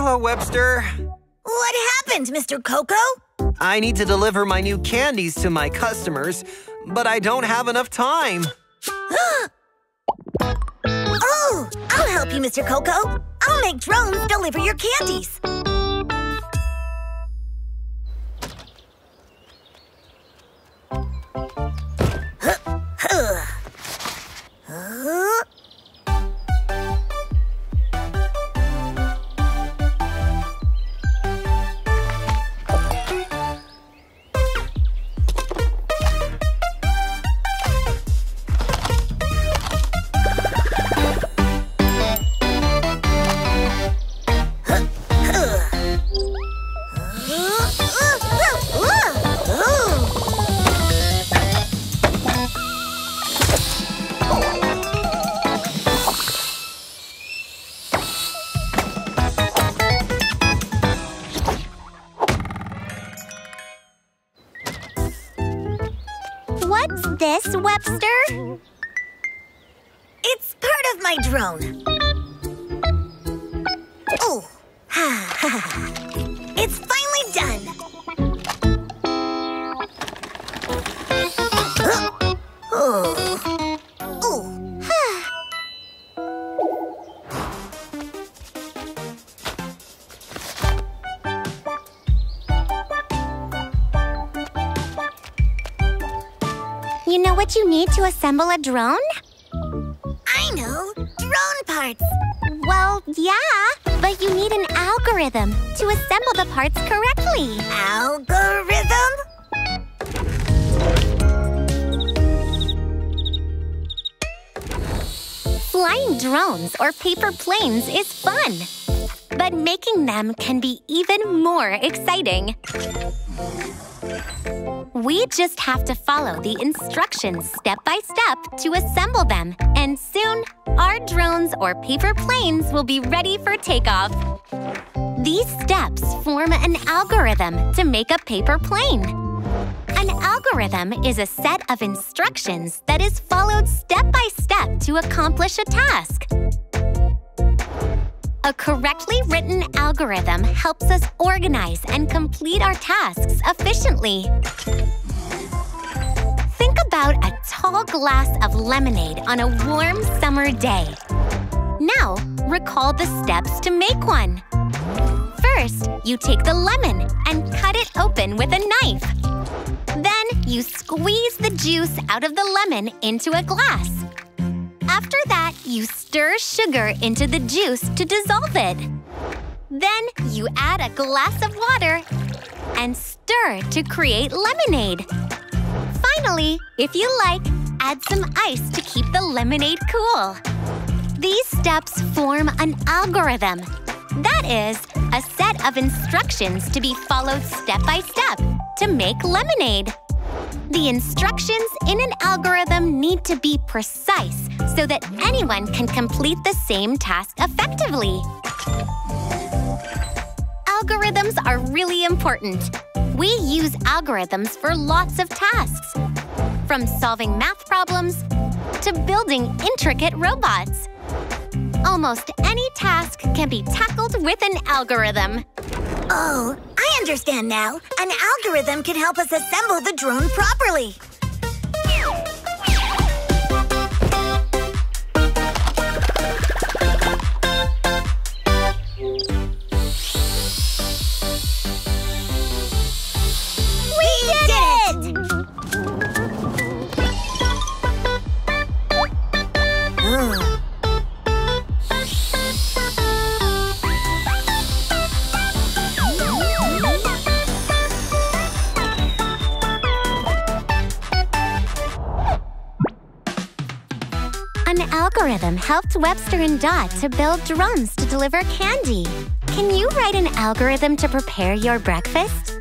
Hello, Webster. What happened, Mr. Coco? I need to deliver my new candies to my customers, but I don't have enough time. Oh, I'll help you, Mr. Coco. I'll make drones deliver your candies. What's this, Webster? It's part of my drone. Oh, it's finally done. You know what you need to assemble a drone? I know, drone parts. Well, yeah, but you need an algorithm to assemble the parts correctly. Algorithm? Flying drones or paper planes is fun, but making them can be even more exciting. We just have to follow the instructions step by step to assemble them, and soon, our drones or paper planes will be ready for takeoff. These steps form an algorithm to make a paper plane. An algorithm is a set of instructions that is followed step by step to accomplish a task. A correctly written algorithm helps us organize and complete our tasks efficiently. Think about a tall glass of lemonade on a warm summer day. Now, recall the steps to make one. First, you take the lemon and cut it open with a knife. Then, you squeeze the juice out of the lemon into a glass. After that, you stir sugar into the juice to dissolve it. Then, you add a glass of water and stir to create lemonade. Finally, if you like, add some ice to keep the lemonade cool. These steps form an algorithm. That is, a set of instructions to be followed step by step to make lemonade. The instructions in an algorithm need to be precise so that anyone can complete the same task effectively. Algorithms are really important. We use algorithms for lots of tasks, from solving math problems to building intricate robots. Almost any task can be tackled with an algorithm. Oh, I understand now. An algorithm can help us assemble the drone properly. We did it! An algorithm helped Webster and Dot to build drones to deliver candy. Can you write an algorithm to prepare your breakfast?